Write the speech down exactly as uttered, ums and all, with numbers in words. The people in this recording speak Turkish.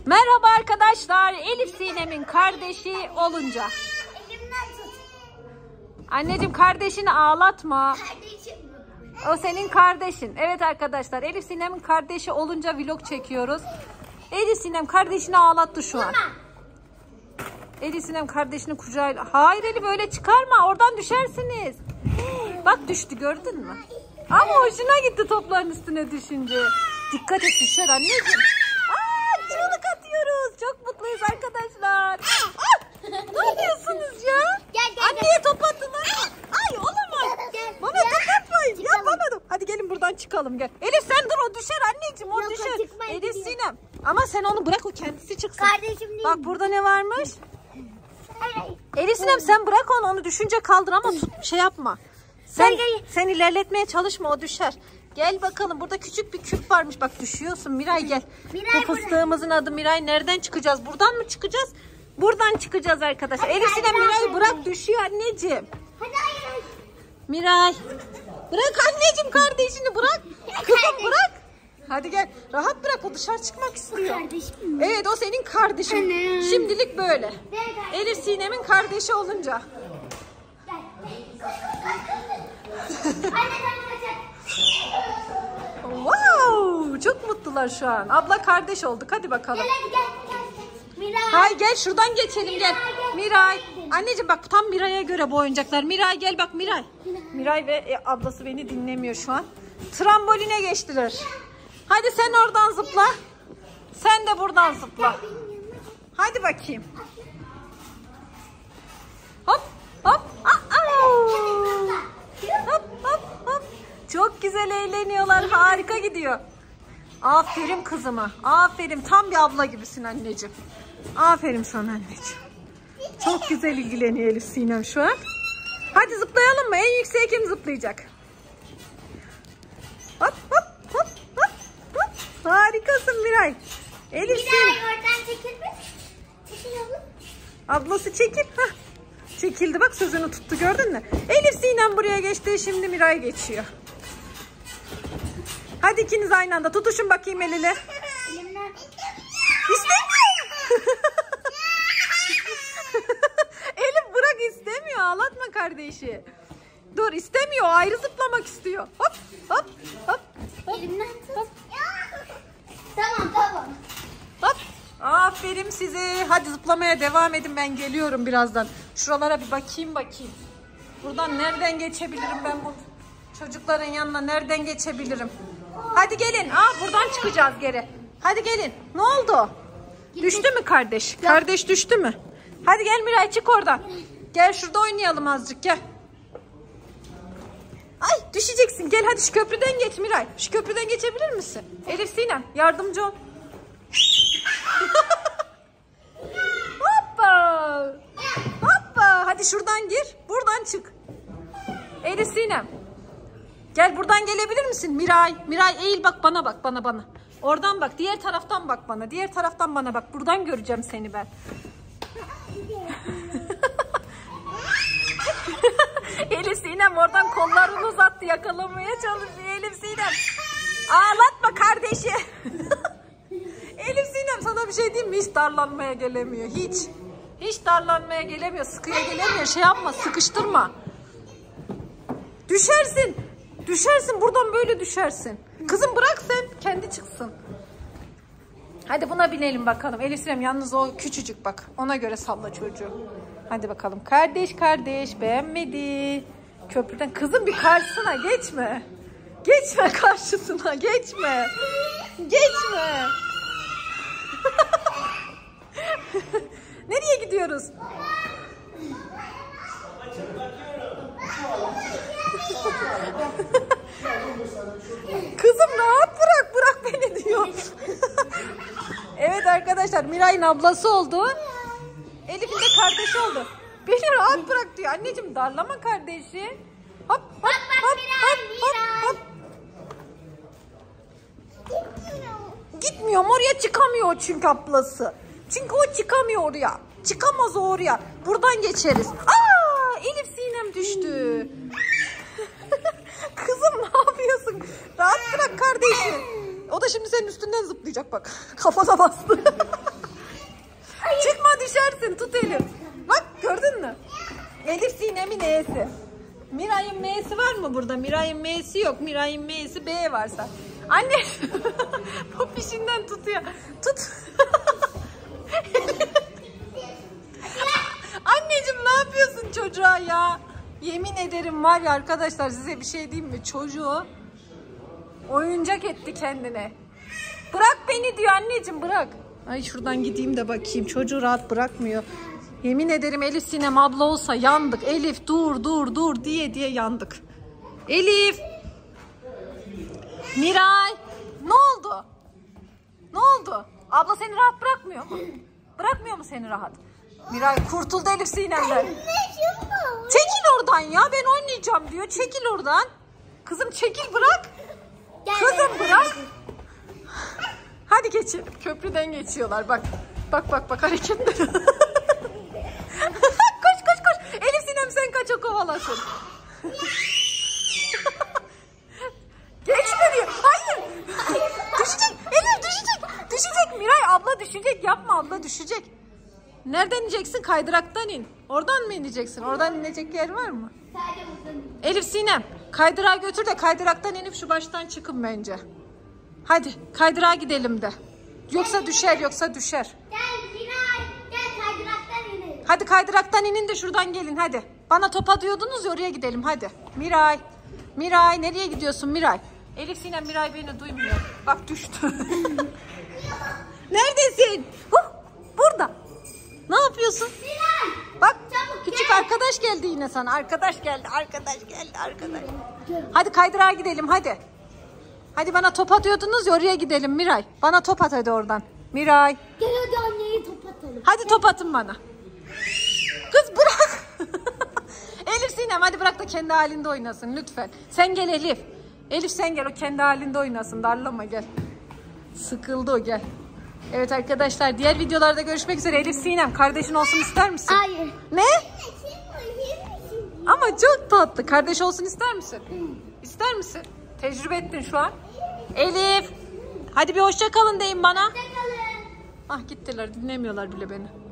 Merhaba arkadaşlar. Elif Sinem'in kardeşi olunca. Elimden tut. Anneciğim kardeşini ağlatma. Kardeşim. O senin kardeşin. Evet arkadaşlar, Elif Sinem'in kardeşi olunca vlog çekiyoruz. Elif Sinem kardeşini ağlattı şu an. Elif Sinem kardeşini kucağıyla. Hayır Elif, böyle çıkarma, oradan düşersiniz. Bak düştü, gördün mü? Ama hoşuna gitti topların üstüne düşünce. Dikkat et, düşer anneciğim. Aa, çığlık atıyoruz. Çok mutluyuz arkadaşlar. Aa, ne yapıyorsunuz ya? Gel, gel, Anneye top attılar. Ay olamaz. Gel, Bana gel. top atmayın. Yapamadım. Hadi gelin buradan çıkalım, gel. Elif sen dur, o düşer anneciğim, o Yok, o düşer. çıkmaya Elif gidiyor. Sinem. Ama sen onu bırak, o kendisi çıksın. Kardeşim değil. Bak burada ne varmış? Hayır, hayır. Elif Sinem sen bırak onu, onu düşünce kaldır ama tut, şey yapma. Sen, sen ilerletmeye çalışma, o düşer. Gel bakalım, burada küçük bir küp varmış. Bak düşüyorsun Miray, gel. Miray, Bu fıstığımızın adı Miray. Nereden çıkacağız? Buradan mı çıkacağız? Buradan çıkacağız arkadaşlar. Elif Sinem Miray'ı bırak, düşüyor anneciğim. Hadi hayır, hayır. Miray. Bırak anneciğim kardeşini, bırak. Kızım bırak. Hadi gel. Rahat bırak, o dışarı çıkmak istiyor. Kardeşim mi? Evet, o senin kardeşin. Anne. Şimdilik böyle. Evet, anne. Elif Sinem'in kardeşi olunca. Wow, çok mutlular şu an. Abla kardeş olduk. Hadi bakalım. Gel hadi gel. Gel. Miray. Hay gel şuradan geçelim, gel. Miray, gel. Miray. Anneciğim bak, tam Miray'a göre bu oyuncaklar. Miray gel bak, Miray. Miray ve e, ablası beni dinlemiyor şu an. Tramboline geçtiler. Hadi sen oradan zıpla. Sen de buradan zıpla. Hadi bakayım. Hop hop. Aa, hop hop hop. Çok güzel eğleniyorlar. Harika gidiyor. Aferin kızıma. Aferin. Tam bir abla gibisin anneciğim. Aferin sana anneciğim. Çok güzel ilgileniyor Elif Sinem şu an. Hadi zıplayalım mı? En yüksek kim zıplayacak? Hop hop hop hop hop. Harikasın Miray. Elif Sinem. Miray oradan çekil mi? Çekil oğlum. Ablası çekil. Hah. Çekildi bak, sözünü tuttu, gördün mü? Elif Sinem buraya geçti, şimdi Miray geçiyor. Hadi ikiniz aynı anda tutuşun bakayım el ele. Elimden. İstemiyor. Elif bırak, istemiyor. Ağlatma kardeşi. Dur, istemiyor. Ayrı zıplamak istiyor. Hop hop hop. Elimden tut. Tamam tamam. Hop. Aferin size. Hadi zıplamaya devam edin, ben geliyorum birazdan. Şuralara bir bakayım bakayım. Buradan nereden geçebilirim ben bu çocukların yanına, nereden geçebilirim? Hadi gelin. Aa, buradan çıkacağız geri. Hadi gelin. Ne oldu? Düştü mü kardeş? Kardeş düştü mü? Hadi gel Miray, çık oradan. Gel şurada oynayalım azıcık, gel. Ay düşeceksin. Gel hadi şu köprüden geç Miray. Şu köprüden geçebilir misin? Elif Sinem yardımcı ol. Hoppa. Hoppa. Hadi şuradan gir. Buradan çık. Elif Sinem. Gel buradan gelebilir misin? Miray. Miray eğil bak bana, bak bana bana. Oradan bak. Diğer taraftan bak bana. Diğer taraftan bana bak. Buradan göreceğim seni ben. Elif Sinem oradan kollarını uzattı. Yakalamaya çalışıyor Elif Sinem. Ağlatma kardeşi. Elif Sinem sana bir şey diyeyim mi? Hiç darlanmaya gelemiyor. Hiç. Hiç darlanmaya gelemiyor. Sıkıya gelemiyor. Şey yapma. Sıkıştırma. Düşersin. Düşersin. Buradan böyle düşersin. Kızım bırak sen. Kendi çıksın. Hadi buna binelim bakalım. Elif Sinem yalnız o küçücük bak. Ona göre salla çocuğu. Hadi bakalım. Kardeş kardeş beğenmedi. Köprüden. Kızım bir karşısına geçme. Geçme karşısına. Geçme. Geçme. Nereye gidiyoruz? Kızım rahat bırak, bırak beni diyor. Evet arkadaşlar, Miray'ın ablası oldu. Elif'in de kardeşi oldu. Beni rahat bırak diyor. Anneciğim darlama kardeşi. Hop hop Bak hop Miray, hop hop. Gitmiyorum oraya, çıkamıyor çünkü ablası. Çünkü o çıkamıyor oraya. Çıkamaz o oraya. Buradan geçeriz. Aa, Elif Sinem düştü. Kızım ne yapıyorsun? Rahat bırak kardeşim. O da şimdi senin üstünden zıplayacak bak. Kafana bastı. düşersin. Tut Elif. Bak gördün mü? Elif Sinem'in E'si. Miray'ın M'si var mı burada? Miray'ın M'si yok. Miray'ın M'si B varsa. Anne popişinden tutuyor. Tut. Anneciğim ne yapıyorsun çocuğa ya? Yemin ederim var ya arkadaşlar, size bir şey diyeyim mi? Çocuğu oyuncak etti kendine. Bırak beni diyor anneciğim, bırak. Ay şuradan gideyim de bakayım. Çocuğu rahat bırakmıyor. Yemin ederim Elif Sinem abla olsa yandık. Elif dur dur dur diye diye yandık. Elif. Miray. Ne oldu? Ne oldu? Abla seni rahat bırakmıyor mu? Bırakmıyor mu seni rahat? Miray kurtuldu Elif Sinem'den. Çekil oradan ya, ben oynayacağım diyor. Çekil oradan. Kızım çekil, bırak. Kızım bırak. Hadi geçelim. Köprüden geçiyorlar bak. Bak bak bak hareketler. Koş koş koş. Elif Sinem sen kaç, o kovalasın. Geçme diyor. Hayır. Düşecek. Elif düşecek. Düşecek. Miray abla düşecek. Yapma, abla düşecek. Nereden ineceksin? Kaydıraktan in. Oradan mı ineceksin? Oradan inecek yer var mı? Elif Sinem kaydırağa götür de kaydıraktan inip şu baştan çıkın bence. Hadi kaydırağa gidelim de. Yoksa düşer, yoksa düşer. Gel Miray, gel kaydıraktan inelim. Hadi kaydıraktan inin de şuradan gelin hadi. Bana top atıyordunuz ya, oraya gidelim hadi. Miray. Miray nereye gidiyorsun Miray? Elif Sinem Miray beni duymuyor. Bak düştü. Neredesin? Huh, burada. Ne yapıyorsun? Miray. Bak Çabuk küçük gel. arkadaş geldi yine sana. Arkadaş geldi, arkadaş geldi, arkadaş. Hadi kaydırağa gidelim hadi. Hadi bana top atıyordunuz ya, oraya gidelim Miray. Bana top at hadi oradan. Miray. Gel hadi anneye top atalım. Hadi top atın bana. Kız bırak. Elif Sinem hadi bırak da kendi halinde oynasın lütfen. Sen gel Elif. Elif sen gel, o kendi halinde oynasın. Darlama gel. Sıkıldı o, gel. Evet arkadaşlar, diğer videolarda görüşmek üzere. Elif Sinem kardeşin olsun ister misin? Hayır. Ne? Ama çok tatlı. Kardeş olsun ister misin? İster misin? Tecrübe ettin şu an. Elif. Hadi bir hoşça kalın deyin bana. Hoşçakalın. Ah gittiler, dinlemiyorlar bile beni.